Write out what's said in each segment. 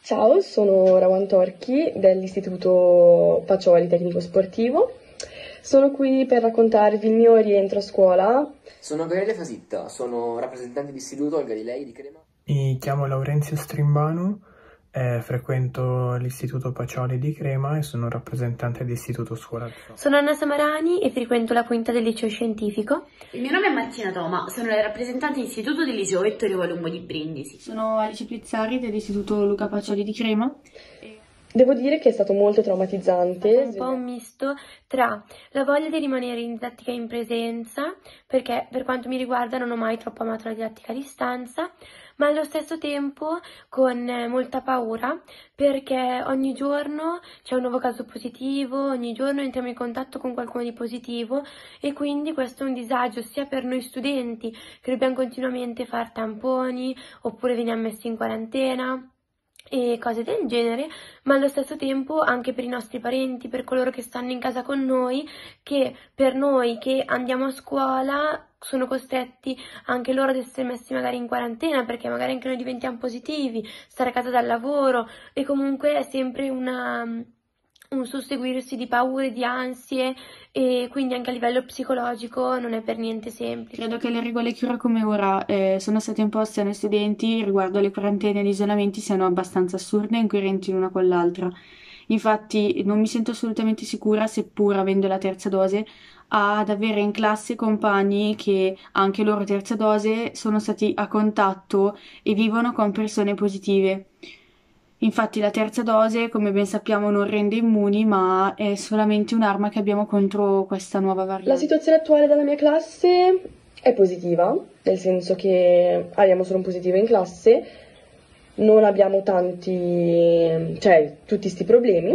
Ciao, sono Rawan Torchi dell'Istituto Pacioli Tecnico Sportivo. Sono qui per raccontarvi il mio rientro a scuola. Sono Gabriele Fasitta, sono rappresentante di istituto al Galilei di Crema. Mi chiamo Laurenzio Strimbano, frequento l'Istituto Pacioli di Crema e sono rappresentante di Istituto Scuola. Sono Anna Samarani e frequento la quinta del liceo scientifico. Il mio nome è Martina Toma, sono la rappresentante di istituto del liceo Vittorio Colombo di Brindisi. Sono Alice Plizzari dell'Istituto Luca Pacioli di Crema. Devo dire che è stato molto traumatizzante. Un po' un misto tra la voglia di rimanere in didattica in presenza, perché per quanto mi riguarda non ho mai troppo amato la didattica a distanza, ma allo stesso tempo con molta paura, perché ogni giorno c'è un nuovo caso positivo, ogni giorno entriamo in contatto con qualcuno di positivo e quindi questo è un disagio sia per noi studenti, che dobbiamo continuamente fare tamponi oppure veniamo messi in quarantena e cose del genere, ma allo stesso tempo anche per i nostri parenti, per coloro che stanno in casa con noi, che per noi che andiamo a scuola sono costretti anche loro ad essere messi magari in quarantena, perché magari anche noi diventiamo positivi, stare a casa dal lavoro, e comunque è sempre un susseguirsi di paure, di ansie, e quindi anche a livello psicologico non è per niente semplice. Credo che le regole che ora come ora sono state imposte ai nostri studenti riguardo alle quarantene e agli isolamenti siano abbastanza assurde e incoerenti l'una con l'altra. Infatti non mi sento assolutamente sicura, seppur avendo la terza dose, ad avere in classe compagni che anche loro terza dose sono stati a contatto e vivono con persone positive. Infatti la terza dose, come ben sappiamo, non rende immuni, ma è solamente un'arma che abbiamo contro questa nuova variante. La situazione attuale della mia classe è positiva, nel senso che abbiamo solo un positivo in classe, non abbiamo tutti questi problemi,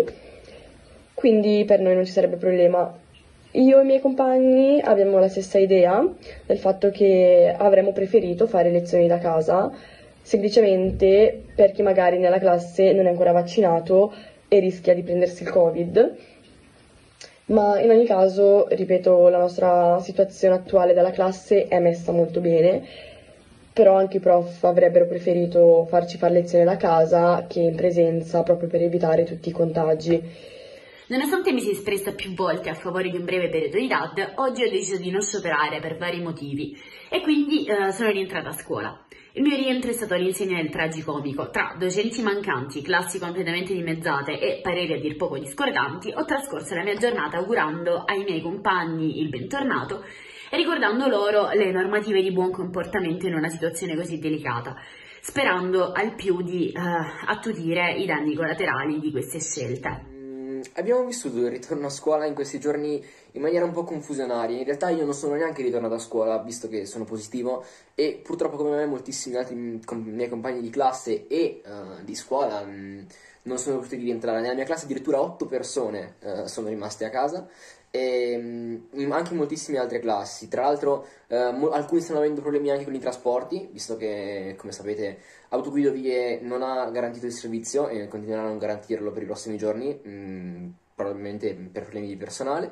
quindi per noi non ci sarebbe problema. Io e i miei compagni abbiamo la stessa idea del fatto che avremmo preferito fare lezioni da casa, semplicemente per chi magari nella classe non è ancora vaccinato e rischia di prendersi il Covid. Ma in ogni caso, ripeto, la nostra situazione attuale della classe è messa molto bene, però anche i prof avrebbero preferito farci fare lezioni da casa che in presenza, proprio per evitare tutti i contagi. Nonostante mi sia espressa più volte a favore di un breve periodo di DAD, oggi ho deciso di non scioperare per vari motivi e quindi sono rientrata a scuola. Il mio rientro è stato all'insegna del tragicomico. Tra docenti mancanti, classi completamente dimezzate e pareri a dir poco discordanti, ho trascorso la mia giornata augurando ai miei compagni il bentornato e ricordando loro le normative di buon comportamento in una situazione così delicata, sperando al più di attutire i danni collaterali di queste scelte. Abbiamo vissuto il ritorno a scuola in questi giorni in maniera un po' confusionaria. In realtà io non sono neanche ritornato a scuola, visto che sono positivo, e purtroppo come me moltissimi altri miei compagni di classe e di scuola non sono potuti rientrare. Nella mia classe addirittura 8 persone sono rimaste a casa, e anche in moltissime altre classi. Tra l'altro alcuni stanno avendo problemi anche con i trasporti, visto che, come sapete, Autoguidovie non ha garantito il servizio e continuerà a non garantirlo per i prossimi giorni, probabilmente per problemi di personale.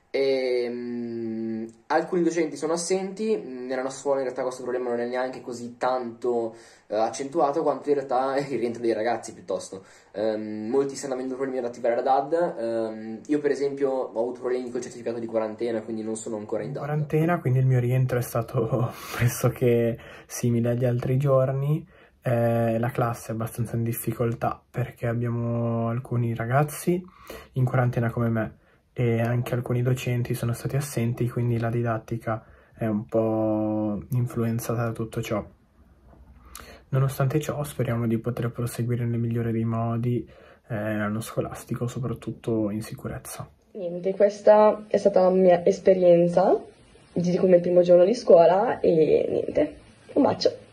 E alcuni docenti sono assenti. Nella nostra scuola in realtà questo problema non è neanche così tanto accentuato quanto in realtà il rientro dei ragazzi, piuttosto. Molti stanno avendo problemi ad attivare la DAD. Io per esempio ho avuto problemi col certificato di quarantena, quindi non sono ancora in DAD. Quarantena, quindi il mio rientro è stato pressoché simile agli altri giorni. La classe è abbastanza in difficoltà perché abbiamo alcuni ragazzi in quarantena come me e anche alcuni docenti sono stati assenti, quindi la didattica è un po' influenzata da tutto ciò. Nonostante ciò speriamo di poter proseguire nel migliore dei modi l'anno scolastico, soprattutto in sicurezza. Niente, questa è stata la mia esperienza come il primo giorno di scuola e niente, un bacio.